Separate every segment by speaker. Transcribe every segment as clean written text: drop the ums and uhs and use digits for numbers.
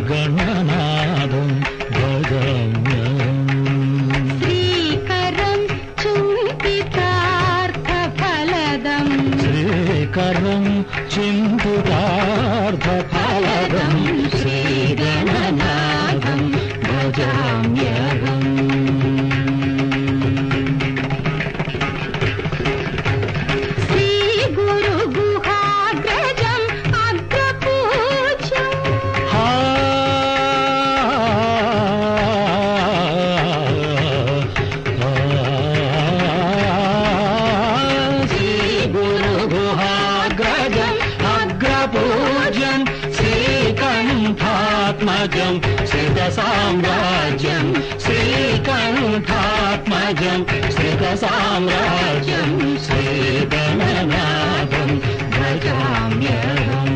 Speaker 1: गणनादं भजाम्यहम्
Speaker 2: श्रीकरं चिन्तितार्थफलदं
Speaker 1: श्रीकरं चिन्तितार्थफलदं श्रीगणनादं भजाम्यहम् श्रीकण्ठात्मजं श्रीकण्ठात्मजं श्रीकसाम्राज्यं श्रीगणनाथं भजाम्यहम्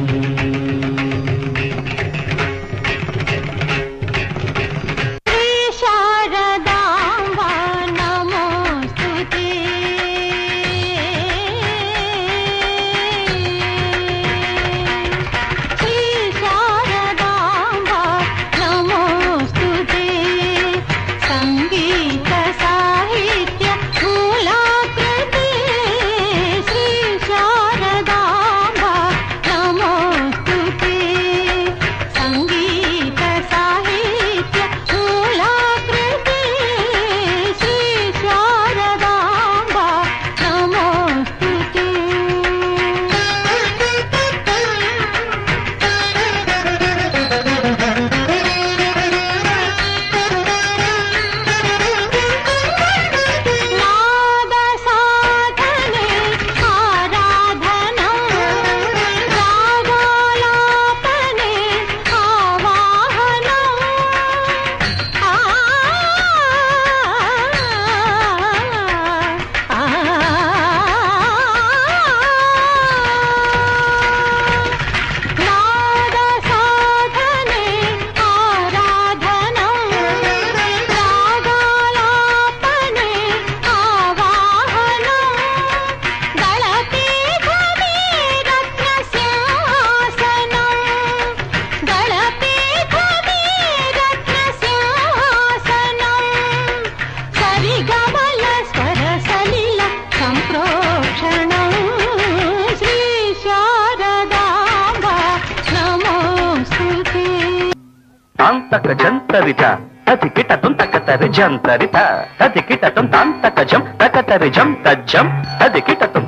Speaker 3: జంతరిత తతి కిటతం తకతరి జంతరిత తతి కిటతం తాంతకజం తకతరి జం తజ్జం తది కిటతం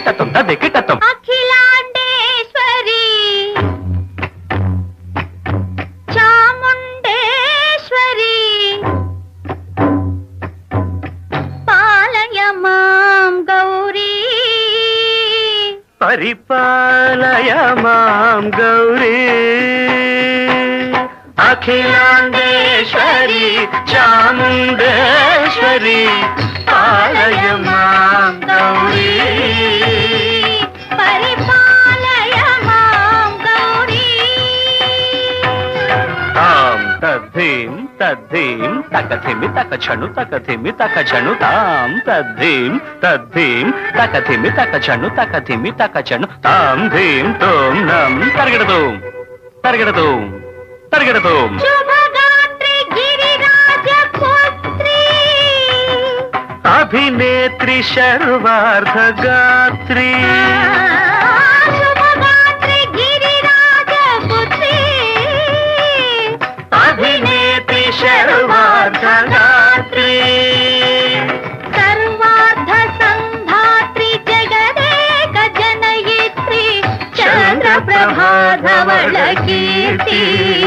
Speaker 2: అఖిలాండేశ్వరి చాముండేశ్వరి పాలయ మాం గౌరీ
Speaker 3: పరిపాలయ మాం గౌరీ అఖిలాండేశ్వరి చాముండేశ్వరి పాలయ మాం గౌరీ
Speaker 2: పరిపాలయ మాం గౌరీ
Speaker 3: తాం తద్ధీం తద్ధీం తకధిమి తకఛను తకధిమి తకఛను తాం తద్ధీం తద్ధీం తకధిమి తకఛను తకధిమి తకఛను తాం ధీం తోం నం తరగడదోం తరగడదోం తరగడదోం
Speaker 2: శుభగాత్రి గిరిరాజపుత్రి
Speaker 3: అభినేత్రి శర్వార్ధగాత్రి
Speaker 2: శుభగాత్రి గిరిరాజపుత్రి
Speaker 3: అభినేత్రి శర్వార్ధగాత్రి
Speaker 2: సర్వార్ధ సంధాత్రి జగదేక జనయిత్రి చంద్రప్రభాధవళ కీర్తి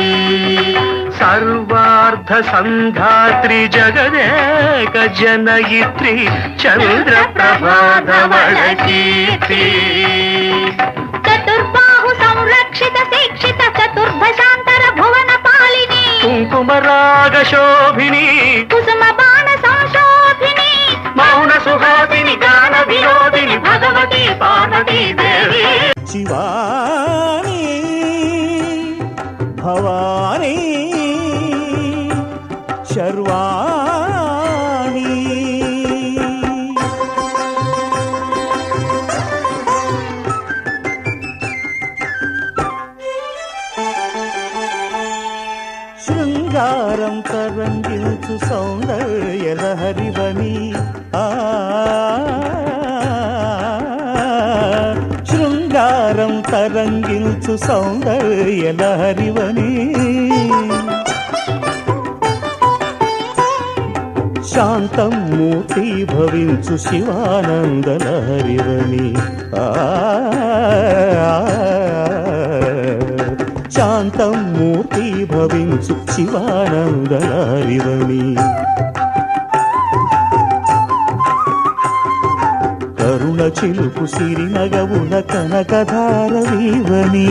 Speaker 3: సర్వార్ధ సంధాత్రి జగదేక జనయిత్రి చంద్రప్రభాధవళ కీర్తి
Speaker 2: చతుర్బాహు సంరక్షిత శిక్షిత చతుర్భశాంతర భువన పాలిని
Speaker 3: కుంకుమరాగ శోభిని
Speaker 2: కుసుమ బాణ సంశోభిని
Speaker 3: మౌన సుహాసిని గాన వినోదిని భగవతి పార్వతీ దేవి
Speaker 1: శివాని భవాని శర్వాణి శృంగారం తరంగిల్చు సౌందర్య లహరివని శృంగారం తరంగిల్చు సౌందర్య లహరివని శాంతం మూర్తి భవించు శివానంద లహరివని శాంతం మూర్తి భవించు శివానంద లహరివని కరుణ చిలుపు సిరి నగవున కనకధారవీవని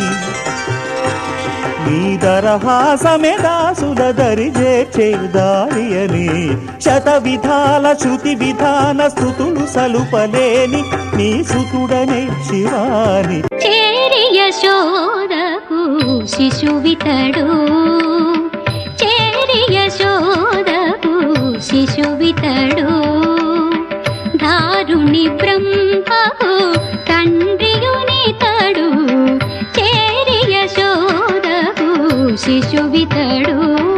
Speaker 1: నీ దరహాసమే దాసుల దరి చేర్చే దారియని శత విధాల శృతి విధాన స్థుతులు సలుపలేని నీ సుతుడనే శివాని
Speaker 2: చేరి యశోదకు శిశువితడు చేరి యశోదకు శిశువితడు దారుణి బ్రహ్మకు తండ్రియునితడు చేరి యశోదకు శిశువితడు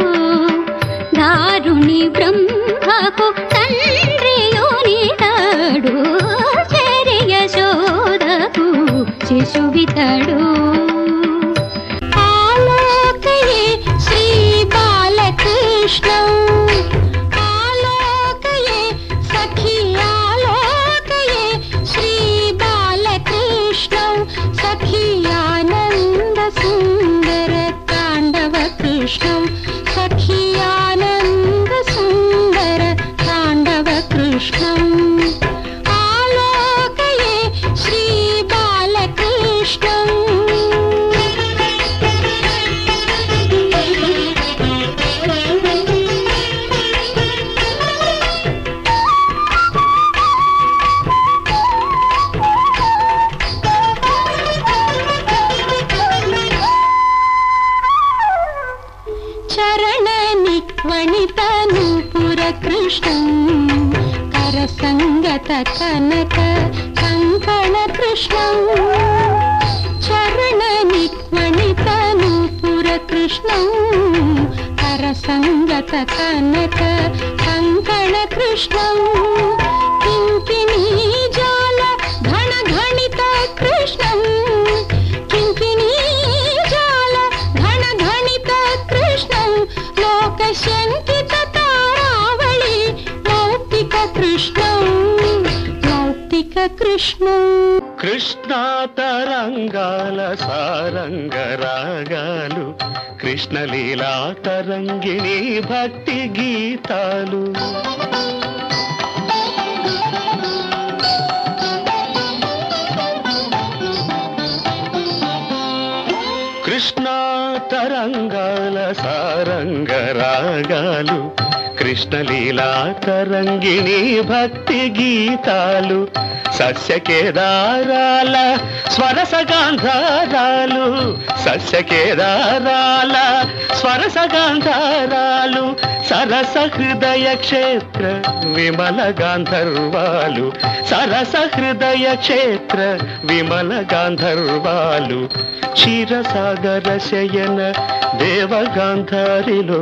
Speaker 2: దారుణి బ్రహ్మకు తండ్రియునితడు చేరి యశోదకు శిశువితడు ఆలోకయే శ్రీ బాలకృష్ణం ఆలోకయే సఖీ ఆలోకయే శ్రీ బాలకృష్ణం సఖీ ఆనంద సుందర తాండవ కృష్ణం సఖీ ఆనంద సుందర తాండవ కృష్ణం ఆలోకయే శ్రీ బాలకృష్ణం చరణ నిక్వణితను పురకృష్ణం కరసంగత కనక కంకణ కృష్ణం చరణ నిక్వణితను పురకృష్ణం కరసంగత కనక కంకణ కృష్ణం కింకిణీ జాల ఘన ఘణిత కృష్ణం కింకిణీ జాల ఘన ఘణిత కృష్ణం లోకశంకిత తారావళి లౌకిక కృష్ణం లౌకిక కృష్ణం
Speaker 1: కృష్ణ తరంగాల సారంగ రాగాలు కృష్ణలీలా తరంగిణి భక్తి గీతాలు కృష్ణ తరంగాల సారంగ రాగాలు కృష్ణలీలా తరంగిణి భక్తి గీతాలు సస్యకేదారాల స్వరసగాంధారాలు సస్యకేదారాల స్వరసగాంధారాలు సరస హృదయ క్షేత్ర విమల గాంధర్వాలు సరస హృదయ క్షేత్ర విమల గాంధర్వాలు క్షీరసాగర శయన దేవగాంధారిలో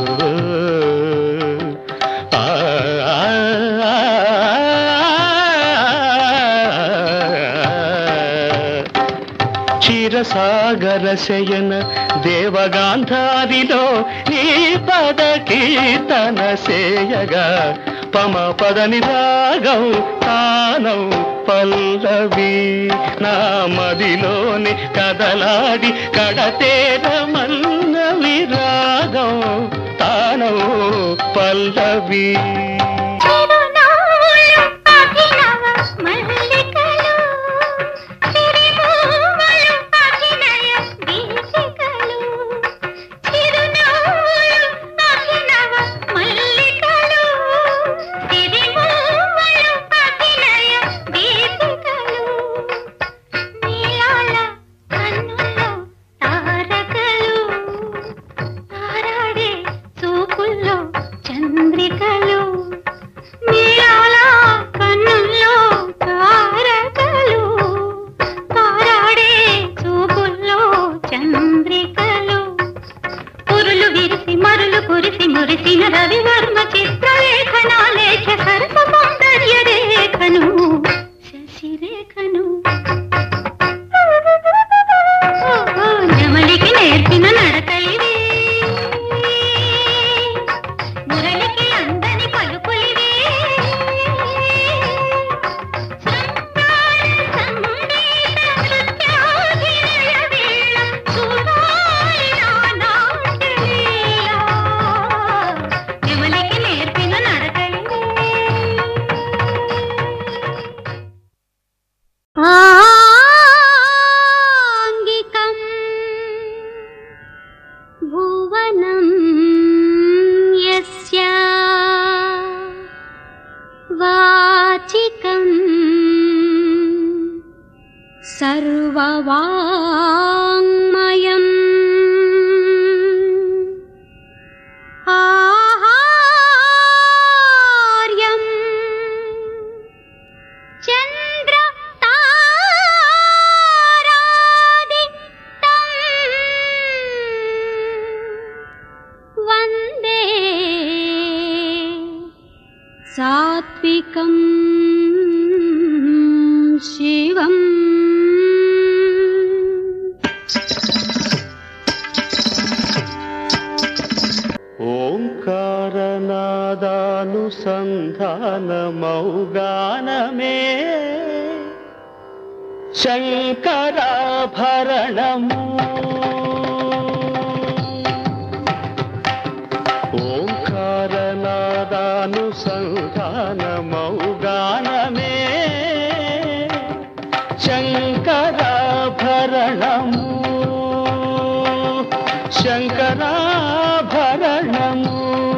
Speaker 1: క్షీరసాగర శయన దేవగాంధారిలో నీ పద కీర్తన సేయగా పమ పదని రాగం తానం పల్లవి నా మదిలోని కదలాడి కడతేర మన్న విరాగం తానం పల్లవి
Speaker 2: చంద్రికలు మురిసి మరులు కురిసి మురిసిన రవివర్మ చిత్రలేఖనాలేఖ సర్వ సౌందర్య రేఖను శశిరేఖను నెమలికి నేర్పిన నడకలివే మురళికి అందని పలుకులివే శృంగార సంగీత నృత్యాభినయ వేళ చూడాలి నా నాట్యలీల నెమలికి నేర్పిన నడకలివే ఆంగికం భువనం యస్య వాచికం సర్వవాంగ్మయం ఆహార్యం చంద్ర తారాదిత్తం వందే సాత్వికం శివం
Speaker 1: ఓంకారనాదానుసంధానమౌగానమే శంకరాభరణము ఓంకారనాదానుసంధానమౌగానమే శంకరాభరణము శంకరాభరణము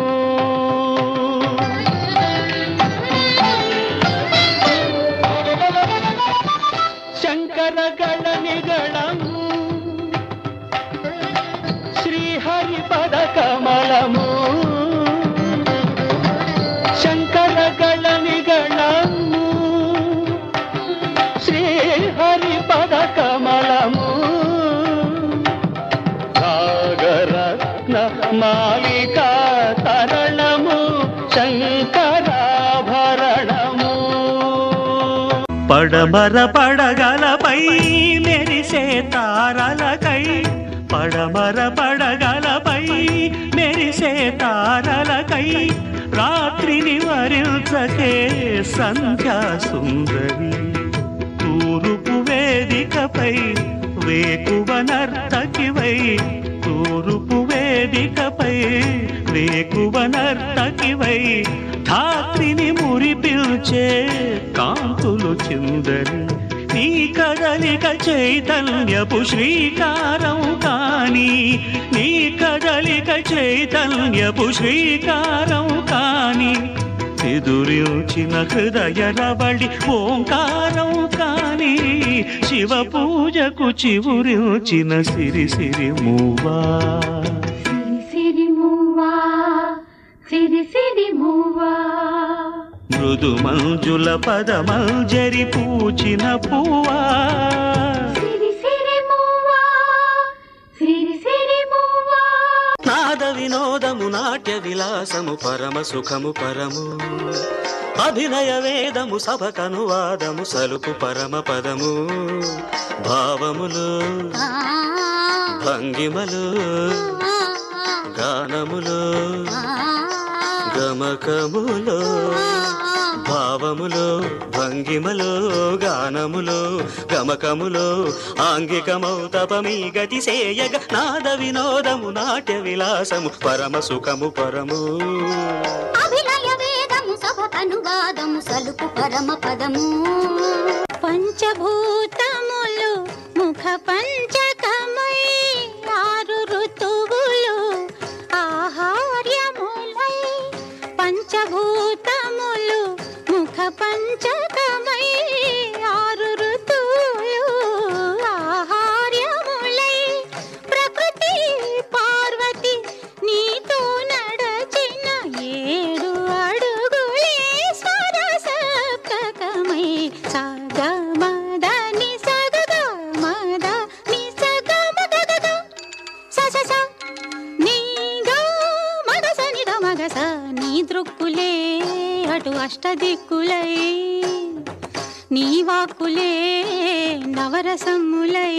Speaker 1: శంకరగణ నిగళము శ్రీహరిపద కమలము శంకరగణ నిగళము శ్రీహరిపద కమలము సాగరత్న మాలికా తరణము శంకరాభరణము
Speaker 4: పడమర పడగలపై మెరిసే తారలకై పడమర పడగలపై మెరిసే తారలకై రాత్రిని వరించకే సంధ్యా సుందరి తూరుపు వేదికపై వేకువ నర్తకివై తూరుపు వేదికపై వేకువ నర్తకివై ధాత్రిని మురిపిల్చే కాంతులు చిందరి నీ కదలిక చైతన్యపు శ్రీకారం కాని నీ కదలిక చైతన్యపు శ్రీకారం కాని ఎదురించిన హృదయ రవళి ఓంకారం కాని శివ పూజకు చివురించిన సిరి సిరి మూవా
Speaker 2: సిరి మూవా సిరి సిరి మూవా
Speaker 4: మృదు మంజుల పదమంజరి పూచిన పువ్వా
Speaker 2: సిరి సిరి మూవా సిరి సిరి మూవా
Speaker 4: నాద వినోదము నాట్య విలాసము పరమ సుఖము పరము అభినయ వేదము సభకనువాదము సలుపు పరమ పదము భావములు భంగిమలు గానములు గమకములు భావములు భంగిమలు గానములు గమకములు ఆంగికమౌ తపమీ గతి సేయగ నాద వినోదము నాట్య విలాసము పరమ సుఖము పరము
Speaker 2: అభినయ వేదము సభకనువాదము సలుపు పరమ పదము పంచభూతములు ముఖ పంచకమై ఆరు ఋతువులు ఆహార్యములై పంచభూతములు ముఖ పంచకమై ఆరు ఋతువులు ఆహార్యములై ప్రకృతి పార్వతి నీతో నడచిన 7 అడుగులే స్వరసప్తకమై సగ మద ని సగ మద ని సగ మద గ స స స ని గ సరస నీ దృక్కులే అటు అష్టదిక్కులై నీ వాక్కులే నవరసములై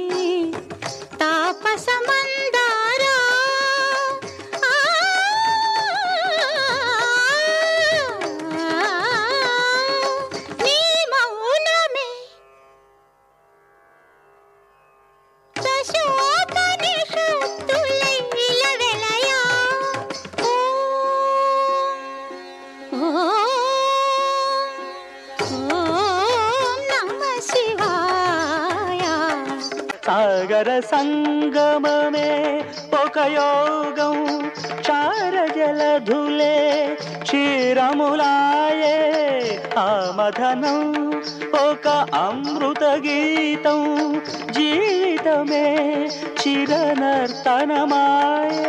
Speaker 2: తాపసమందారా నీ మౌనమే దశోతని శక్తులై ఇలవెలయా ఓం నమః శివాయ
Speaker 1: సాగర సంగమమే ఒక యోగం చారజలధులే క్షీరములాయే ఆమధనం ఒక అమృత గీతం జీవితమే చిరనర్తనమాయే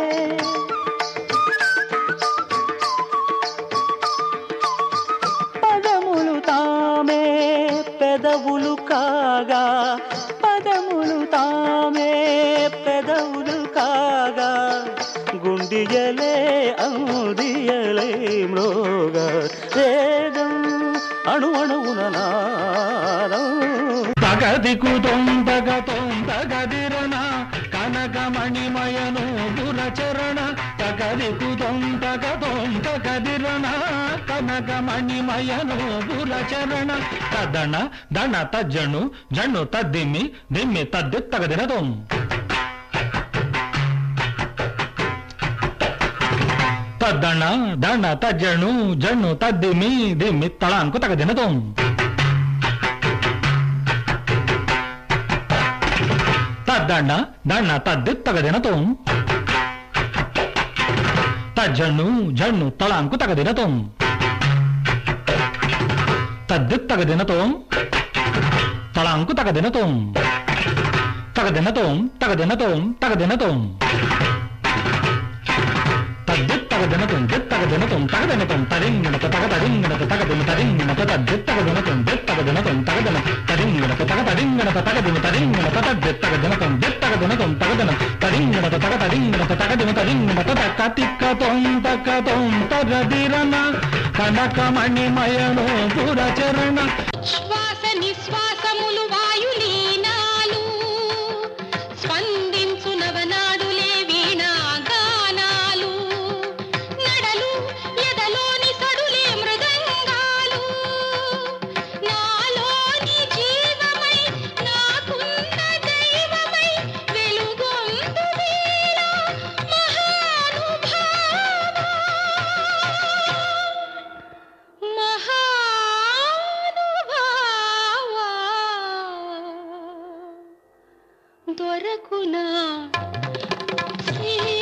Speaker 1: పదములు తామే పెదవులు కాగా పదములు తామే పెదవులు కాగా గుండియలే అందియలే మ్రోగా వేగం అణు అణువున నాదం తగదికు తొందగదిరణ కనకమణిమయను పురచరణ తగదికు తొందగదిరణ కనకమణిమయను పురచరణ తదణ దణ తజ్జను జన్ను తద్దిమ్మి దిమ్మి తద్ది తగదినదం తద్దణ దణ తజ్జను జన్ను తద్దిమ్మి దిమ్మి తళాంకు తగదినదం తద్దణ దణ తద్ది తగదినతం తజ్జను జన్ను తళాంకు తగదినతం తద్ది తగదినతం తళాంకు తగదినతం తగదినతం తగదినతం తగదినతం తద్దిత్తగదినతం దిత్తగదినతం తగదినతం తరింగినత తగదరింగినత తగదిన తరింగినత తద్దిత్తగదినతం దిత్తగదినతం తగదిన తరింగినత తగదరింగినత తగదిన తరింగినత తద్దిత్తగదినతం దిత్తగదినతం తగదిన తరింగినత తగదరింగినత తగదిన తరింగినత తకతిక్కతం తకతం తగదిరన కనకమణిమయను పురచరణ
Speaker 2: శ్వాస నిశ్వాసములు వాయులీనాలు స్పందించు నవనాడులే వీణాగానాలు నడలు ఎదలోని సడులే మృదంగాలు నాలోని జీవమై నాకున్న దైవమై వెలుగొందు వేళ మహానుభావా దొరకునా శ్రీ